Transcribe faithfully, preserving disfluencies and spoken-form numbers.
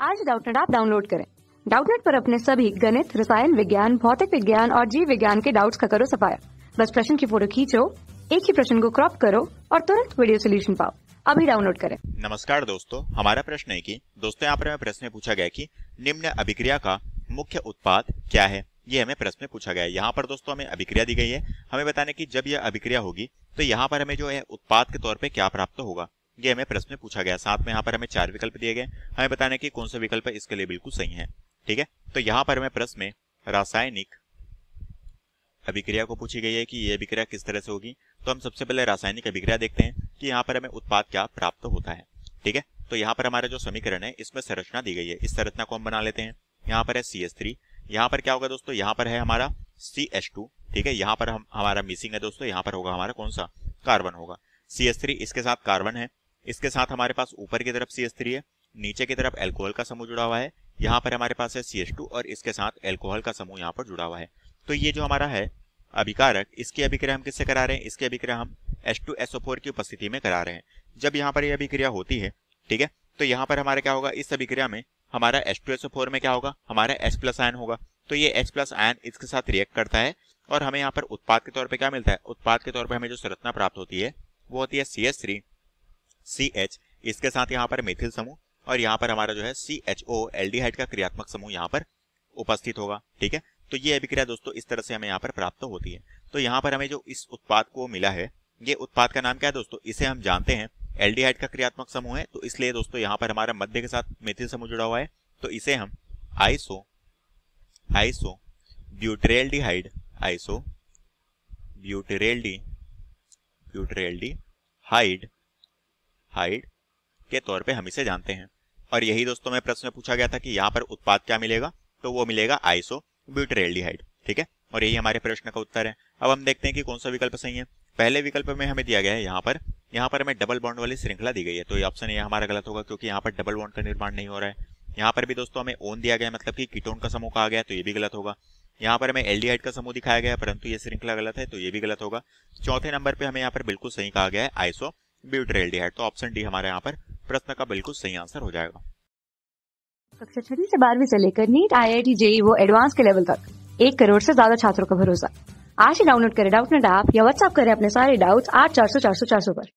आज Doubtnut app download करें। Doubtnut पर अपने सभी गणित, रसायन विज्ञान, भौतिक विज्ञान और जीव विज्ञान के डाउट्स का करो सफाया। बस प्रश्न की फोटो खींचो, एक ही प्रश्न को क्रॉप करो और तुरंत वीडियो सोल्यूशन पाओ। अभी डाउनलोड करें। नमस्कार दोस्तों, हमारा प्रश्न है कि दोस्तों यहाँ पर हमें प्रश्न में पूछा गया कि निम्न अभिक्रिया का मुख्य उत्पाद क्या है। ये हमें प्रश्न में पूछा गया है। यहाँ पर दोस्तों हमें अभिक्रिया दी गई है, हमें बताने की जब यह अभिक्रिया होगी तो यहाँ पर हमें जो है उत्पाद के तौर पे क्या प्राप्त होगा, ये हमें प्रश्न में पूछा गया। साथ में यहाँ पर हमें चार विकल्प दिए गए, हमें बताने की कौन सा विकल्प इसके लिए बिल्कुल सही है। ठीक है, तो यहाँ पर हमें प्रश्न में रासायनिक अभिक्रिया को पूछी गई है कि यह अभिक्रिया किस तरह से होगी। तो हम सबसे पहले रासायनिक अभिक्रिया देखते हैं कि यहाँ पर हमें उत्पाद क्या प्राप्त होता है। ठीक है, तो यहाँ पर हमारा जो समीकरण है इसमें संरचना दी गई है, इस संरचना को हम बना लेते हैं। यहाँ पर है सी एच थ्री, यहाँ पर क्या होगा दोस्तों, यहाँ पर है हमारा सी एच टू। ठीक है, यहाँ पर हम हमारा मिसिंग है दोस्तों, यहाँ पर होगा हमारा कौन सा, कार्बन होगा। सी एच थ्री इसके साथ कार्बन है, इसके साथ हमारे पास ऊपर की तरफ सी एच थ्री है, नीचे की तरफ एल्कोहल का समूह जुड़ा हुआ है। यहाँ पर हमारे पास है सी एच टू और इसके साथ एल्कोहल का समूह यहाँ पर जुड़ा हुआ है। तो ये जो हमारा है अभिकारक, इसकी अभिक्रिया हम किससे करा रहे हैं, इसकी अभिक्रिया हम H two S O four की उपस्थिति में करा रहे हैं। जब यहाँ पर ये अभिक्रिया होती है, ठीक है, तो यहाँ पर हमारा क्या होगा, इस अभिक्रिया में हमारा H two S O four में क्या होगा, हमारा H प्लस आयन होगा। तो ये H प्लस आयन इसके साथ रिएक्ट करता है और हमें यहाँ पर उत्पाद के तौर पे क्या मिलता है, उत्पाद के तौर पे हमें जो संरचना प्राप्त होती है वो होती है C H three C H, इसके साथ यहाँ पर मेथिल समूह और यहाँ पर हमारा जो है सी एच ओ एल्डिहाइड का क्रियात्मक समूह यहाँ पर उपस्थित होगा। ठीक है, तो ये अभिक्रिया दोस्तों इस तरह से हमें यहाँ पर प्राप्त होती है। तो यहाँ पर हमें जो इस उत्पाद को मिला है, ये उत्पाद का नाम क्या है दोस्तों, इसे हम जानते हैं एल्डिहाइड का क्रियात्मक समूह है। तो इसलिए दोस्तों यहाँ पर हमारा मध्य के साथ मेथिल समूह जुड़ा हुआ है, तो इसे हम आइसो आइसो ब्यूटेरेल्डिहाइड आइसो ब्यूटेरेल्डी ब्यूटेरेल्डिहाइड हाइड के तौर पे हम इसे जानते हैं। और यही दोस्तों में प्रश्न में पूछा गया था कि यहाँ पर उत्पाद क्या मिलेगा, तो वो मिलेगा आइसो ब्यूटेरेल्डिहाइड। ठीक है, और यही हमारे प्रश्न का उत्तर है। अब हम देखते हैं कि कौन सा विकल्प सही है। पहले विकल्प में हमें दिया गया है यहाँ पर यहाँ पर हमें डबल बॉन्ड वाली श्रृंखला दी गई है, तो ये ऑप्शन ये हमारा गलत होगा क्योंकि यहाँ पर डबल बॉन्ड का निर्माण नहीं हो रहा है। यहाँ पर भी दोस्तों हमें ओन दिया गया है, मतलब कि कीटोन का समूह कहा गया है, तो ये भी गलत होगा। यहाँ पर हमें एल्डिहाइड का समूह दिखाया गया है परंतु ये श्रृंखला गलत है, तो ये भी गलत होगा। चौथे नंबर पे हमें यहाँ पर बिल्कुल सही कहा गया है आइसो ब्यूटेरेल्डिहाइड, तो ऑप्शन डी हमारे यहाँ पर प्रश्न का बिल्कुल सही आंसर हो जाएगा। कक्षा छठी से बारहवीं से लेकर NEET, I I T, JEE वो एडवांस के लेवल तक एक करोड़ से ज्यादा छात्रों का भरोसा। आज ही डाउनलोड करें डाउटनेट ऐप या व्हाट्सएप करें अपने सारे डाउट्स आठ चार सौ चार सौ चार सौ पर।